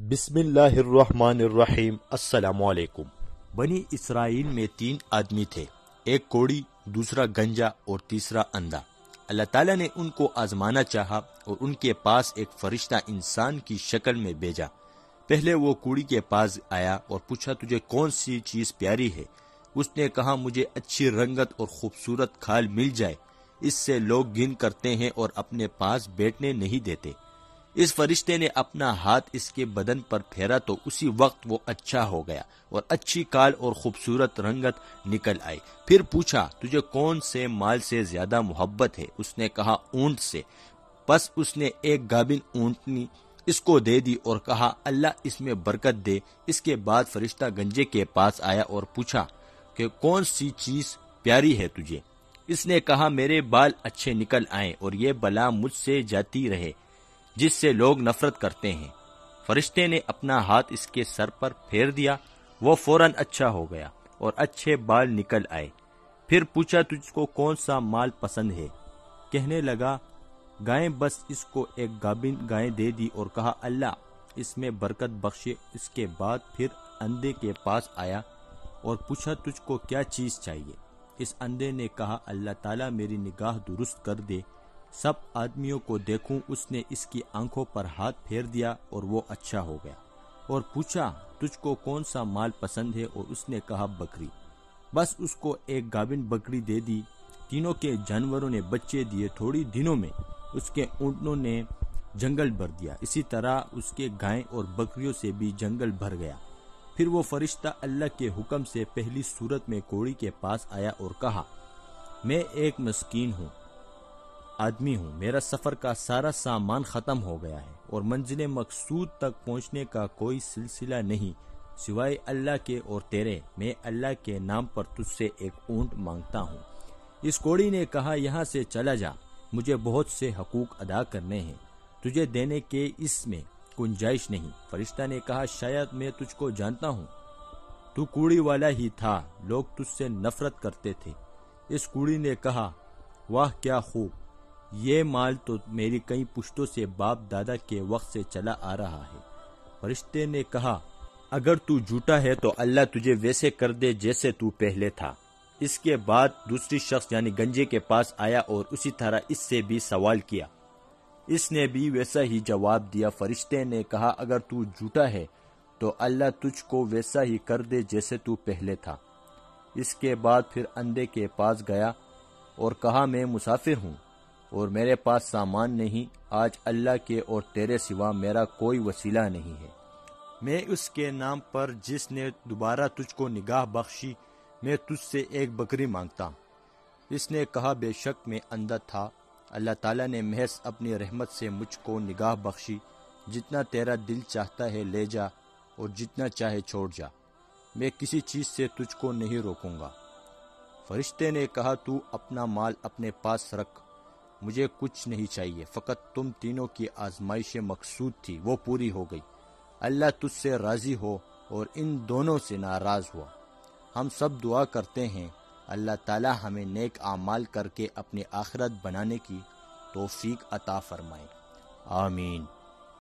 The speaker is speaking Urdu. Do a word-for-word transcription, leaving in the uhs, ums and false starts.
بسم اللہ الرحمن الرحیم۔ السلام علیکم۔ بنی اسرائیل میں تین آدمی تھے، ایک کوڑی، دوسرا گنجا اور تیسرا اندھا۔ اللہ تعالیٰ نے ان کو آزمانا چاہا اور ان کے پاس ایک فرشتہ انسان کی شکل میں بھیجا۔ پہلے وہ کوڑی کے پاس آیا اور پوچھا، تجھے کون سی چیز پیاری ہے؟ اس نے کہا، مجھے اچھی رنگت اور خوبصورت کھال مل جائے، اس سے لوگ گھن کرتے ہیں اور اپنے پاس بیٹھنے نہیں دیتے۔ اس فرشتے نے اپنا ہاتھ اس کے بدن پر پھیرا تو اسی وقت وہ اچھا ہو گیا اور اچھی کال اور خوبصورت رنگت نکل آئی۔ پھر پوچھا، تجھے کون سے مال سے زیادہ محبت ہے؟ اس نے کہا، اونٹ سے۔ پس اس نے ایک گابن اونٹنی اس کو دے دی اور کہا، اللہ اس میں برکت دے۔ اس کے بعد فرشتہ گنجے کے پاس آیا اور پوچھا کہ کون سی چیز پیاری ہے تجھے؟ اس نے کہا، میرے بال اچھے نکل آئیں اور یہ بلا مجھ سے جاتی رہے جس سے لوگ نفرت کرتے ہیں۔ فرشتے نے اپنا ہاتھ اس کے سر پر پھیر دیا، وہ فوراً اچھا ہو گیا اور اچھے بال نکل آئے۔ پھر پوچھا، تجھ کو کون سا مال پسند ہے؟ کہنے لگا، گائیں۔ بس اس کو ایک گابن گائیں دے دی اور کہا، اللہ اس میں برکت بخشے۔ اس کے بعد پھر اندھے کے پاس آیا اور پوچھا، تجھ کو کیا چیز چاہیے؟ اس اندھے نے کہا، اللہ تعالیٰ میری نگاہ درست کر دے، سب آدمیوں کو دیکھوں۔ اس نے اس کی آنکھوں پر ہاتھ پھیر دیا اور وہ اچھا ہو گیا۔ اور پوچھا، تجھ کو کون سا مال پسند ہے؟ اور اس نے کہا، بکری۔ بس اس کو ایک گابن بکری دے دی۔ تینوں کے جانوروں نے بچے دیے۔ تھوڑی دنوں میں اس کے اونٹوں نے جنگل بھر دیا، اسی طرح اس کے گائیں اور بکریوں سے بھی جنگل بھر گیا۔ پھر وہ فرشتہ اللہ کے حکم سے پہلی صورت میں کوڑی کے پاس آیا اور کہا، میں ایک مسکین ہوں آدمی ہوں، میرا سفر کا سارا سامان ختم ہو گیا ہے اور منزل مقصود تک پہنچنے کا کوئی سلسلہ نہیں سوائے اللہ کے اور تیرے۔ میں اللہ کے نام پر تجھ سے ایک اونٹ مانگتا ہوں۔ اس کوڑی نے کہا، یہاں سے چلا جا، مجھے بہت سے حقوق ادا کرنے ہیں، تجھے دینے کے اس میں گنجائش نہیں۔ فرشتہ نے کہا، شاید میں تجھ کو جانتا ہوں، تو کوڑی والا ہی تھا، لوگ تجھ سے نفرت کرتے تھے۔ اس کوڑی نے کہا، واہ کیا خوب، یہ مال تو میری کئی پشتوں سے باپ دادا کے وقت سے چلا آ رہا ہے۔ فرشتے نے کہا، اگر تو جھوٹا ہے تو اللہ تجھے ویسے کر دے جیسے تو پہلے تھا۔ اس کے بعد دوسری شخص یعنی گنجے کے پاس آیا اور اسی طرح اس سے بھی سوال کیا۔ اس نے بھی ویسا ہی جواب دیا۔ فرشتے نے کہا، اگر تو جھوٹا ہے تو اللہ تجھ کو ویسا ہی کر دے جیسے تو پہلے تھا۔ اس کے بعد پھر اندھے کے پاس گیا اور کہا، میں مسافر ہوں اور میرے پاس سامان نہیں، آج اللہ کے اور تیرے سوا میرا کوئی وسیلہ نہیں ہے۔ میں اس کے نام پر جس نے دوبارہ تجھ کو نگاہ بخشی، میں تجھ سے ایک بکری مانگتا ہوں۔ اس نے کہا، بے شک میں اندھا تھا، اللہ تعالیٰ نے محض اپنی رحمت سے مجھ کو نگاہ بخشی۔ جتنا تیرا دل چاہتا ہے لے جا اور جتنا چاہے چھوڑ جا، میں کسی چیز سے تجھ کو نہیں روکوں گا۔ فرشتے نے کہا، تو اپنا مال اپنے پاس رکھ، مجھے کچھ نہیں چاہیے، فقط تم تینوں کی آزمائش مقصود تھی، وہ پوری ہو گئی۔ اللہ تجھ سے راضی ہو اور ان دونوں سے ناراض ہوا۔ ہم سب دعا کرتے ہیں، اللہ تعالی ہمیں نیک اعمال کر کے اپنی آخرت بنانے کی توفیق عطا فرمائے، آمین۔